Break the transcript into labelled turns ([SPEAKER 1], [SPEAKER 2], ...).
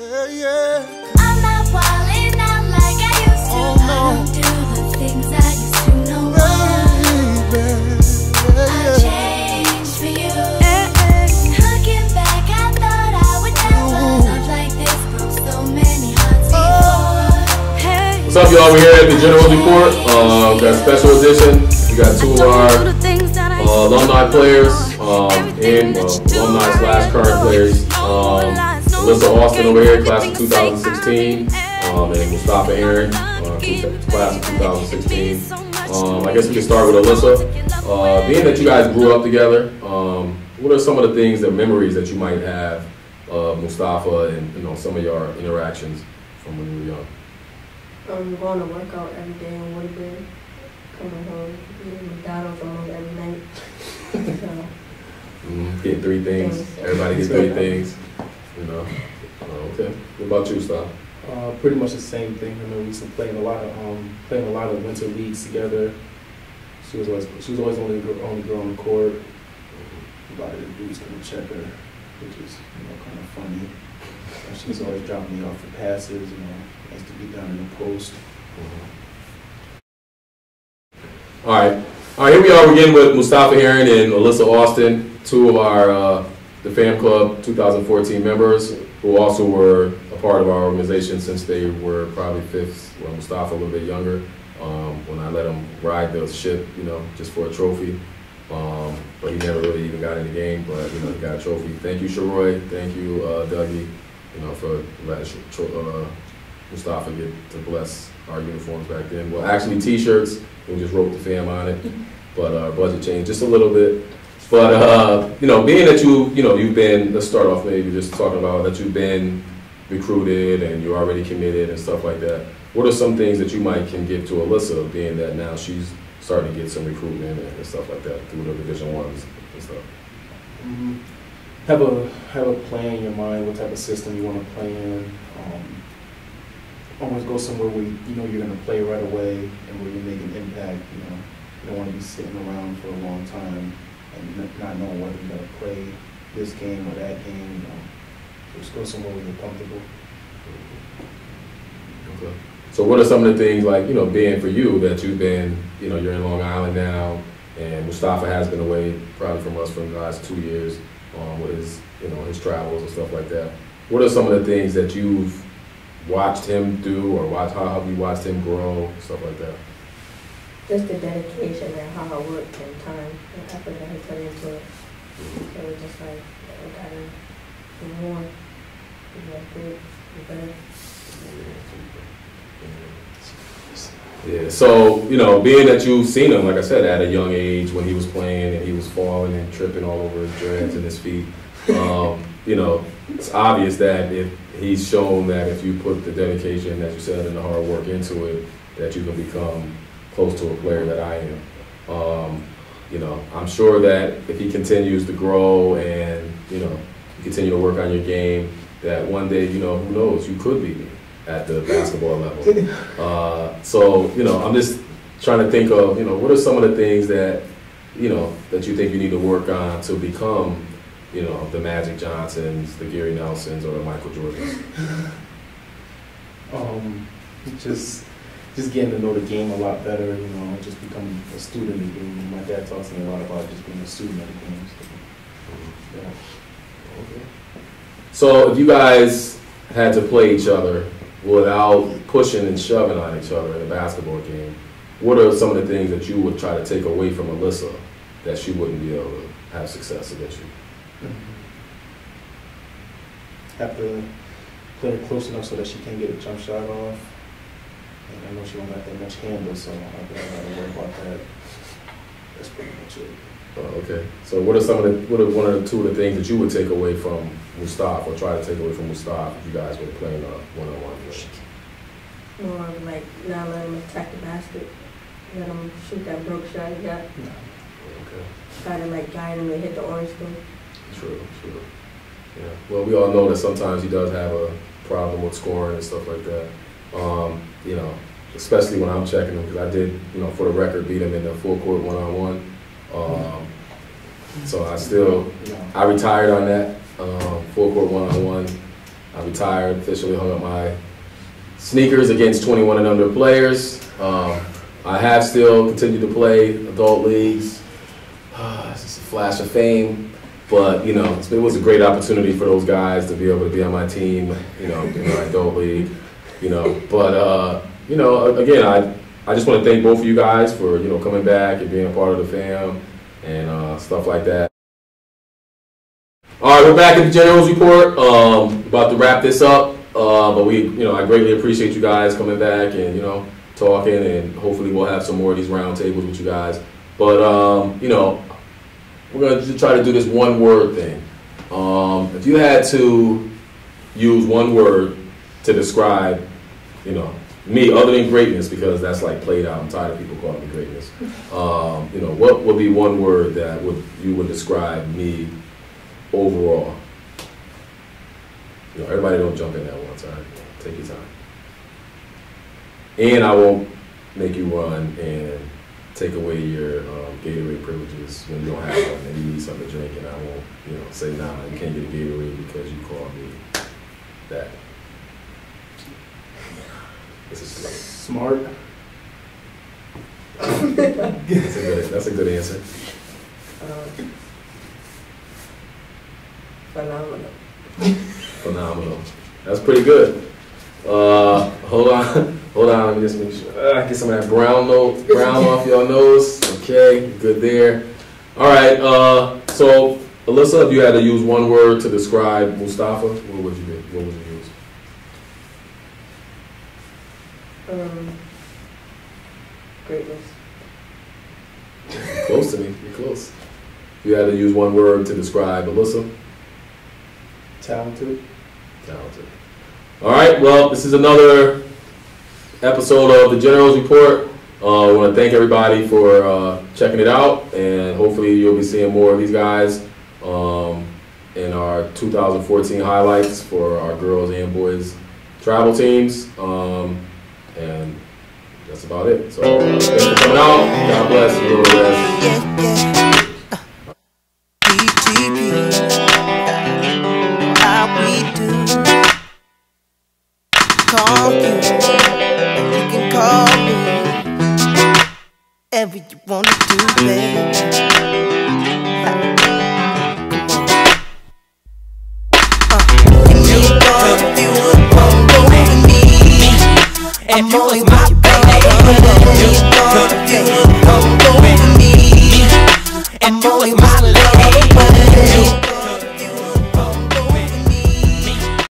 [SPEAKER 1] Yeah.
[SPEAKER 2] I'm not wildin' out like I used to.
[SPEAKER 1] Oh, no.
[SPEAKER 2] I don't do the things I used to no more. I changed for you. Looking back, I thought I would never love like this. Broke so many hearts before.
[SPEAKER 3] What's up, y'all? We're here at the General Report. Got a special edition. We got two of our alumni players and alumni/current players. Alissa Alston over here, class of 2016, and mustapha heron, class of 2016. I guess we can start with Alissa. Being that you guys grew up together, what are some of the things, the memories that you might have of Mustapha and some of your interactions from when you were young?
[SPEAKER 4] Going to work out every day in Woodbury, coming home, eating McDonald's almost every night. So,
[SPEAKER 3] getting three things. Everybody gets three things. Okay. What about you, Stop?
[SPEAKER 5] Pretty much the same thing. I mean, we used to play in a lot of winter leagues together. She was always the only girl on the court. A lot of the dudes couldn't check her, which is kind of funny. She was always dropping me off for passes. Nice to be down in the post.
[SPEAKER 3] All right, here we are again with Mustapha Heron and Alissa Alston, two of our the Fam Club 2014 members who also were a part of our organization since they were probably fifth, well, Mustapha a little bit younger, when I let him ride the ship, just for a trophy. But he never really even got in the game, but he got a trophy. Thank you, Sharoy. Thank you, Dougie, for letting Mustapha get to bless our uniforms back then. Well, actually T-shirts, we just wrote the Fam on it, but our budget changed just a little bit. But being that you've been, let's start off maybe just talking about that you've been recruited and you're already committed and stuff like that. What are some things that you can give to Alissa, being that now she's starting to get some recruitment and stuff like that through the Division I's and stuff?
[SPEAKER 5] Have a plan in your mind, what type of system you want to play in. Always go somewhere where you're going to play right away and where you make an impact. You don't want to be sitting around for a long time and not knowing whether you're going to play this game or that game. Just go somewhere where you're comfortable.
[SPEAKER 3] Okay. So what are some of the things, like, being for you, that you've been, you're in Long Island now, and Mustapha has been away probably from us for the last 2 years with his, his travels and stuff like that. What are some of the things that you've watched him do, or how have you watched him grow, stuff like that?
[SPEAKER 4] just the dedication and hard work and time and effort that he put into it. So it's just like, we gotta do more. We gotta do better.
[SPEAKER 3] Yeah, so, being that you've seen him, like I said, at a young age when he was playing and he was falling and tripping all over his dreads and his feet, it's obvious that if he's shown that if you put the dedication, as you said, and the hard work into it, that you can become close to a player that I am. I'm sure that if he continues to grow and, you continue to work on your game, that one day, who knows, you could be at the basketball level. I'm just trying to think of, what are some of the things that, that you think you need to work on to become, the Magic Johnsons, the Gary Nelsons, or the Michael Jordans?
[SPEAKER 5] Just getting to know the game a lot better, just becoming a student of the game. My dad talks to me a lot about just being a student of the game. So, yeah.
[SPEAKER 3] Okay. So if you guys had to play each other without pushing and shoving on each other in a basketball game, what are some of the things that you would try to take away from Alissa that she wouldn't be able to have success against you?
[SPEAKER 5] Have to play her close enough so that she can't get a jump shot off. And I know she don't got that much handle, so I've got to worry about that. That's pretty much it.
[SPEAKER 3] Okay. So what are one or two of the things that you would take away from Mustapha, or try to take away from Mustapha if you guys were playing a one-on-one game?
[SPEAKER 4] More of like not letting him attack the basket. Let him shoot that broke shot he got.
[SPEAKER 3] Okay.
[SPEAKER 4] Try to like guide him to hit the orange thing.
[SPEAKER 3] True. Yeah. Well, we all know that sometimes he does have a problem with scoring and stuff like that. Especially when I'm checking him, because I did, for the record, beat him in the full court one-on-one. So I retired on that full court one-on-one, I retired, officially hung up my sneakers against 21 and under players. I have still continued to play adult leagues. It's just a flash of fame, but you know, it was a great opportunity for those guys to be able to be on my team, you know, in my adult league, you know. But you know, again, I just want to thank both of you guys for, you know, coming back and being a part of the fam and stuff like that. All right, we're back at the Generals Report. About to wrap this up, but I greatly appreciate you guys coming back and, you know, talking, and hopefully we'll have some more of these round tables with you guys. But you know, we're gonna just try to do this one word thing. If you had to use one word to describe, you know, me other than greatness, because that's like played out. I'm tired of people calling me greatness. You know, what would be one word that you would describe me overall? You know, everybody don't jump in at one time. Take your time. And I won't make you run and take away your Gatorade privileges when you don't have one and you need something to drink, and I won't, you know, say, nah, you can't get a Gatorade because you called me that. This is
[SPEAKER 5] smart.
[SPEAKER 3] That's a good answer.
[SPEAKER 4] Phenomenal.
[SPEAKER 3] Phenomenal. That's pretty good. Hold on. Let me just make sure. Get some of that brown off your nose. Okay, good there. All right. So, Alissa, if you had to use one word to describe Mustapha, what would you use?
[SPEAKER 4] Greatness.
[SPEAKER 3] You're close to me. You're close. If you had to use one word to describe Alissa.
[SPEAKER 5] Talented.
[SPEAKER 3] All right, well, this is another episode of the Generals Report. I want to thank everybody for checking it out, and hopefully you'll be seeing more of these guys in our 2014 highlights for our girls and boys travel teams. And that's about it. So thanks for coming out. God bless you.
[SPEAKER 1] Whatever you wanna do, baby. If you would come over me, I'm always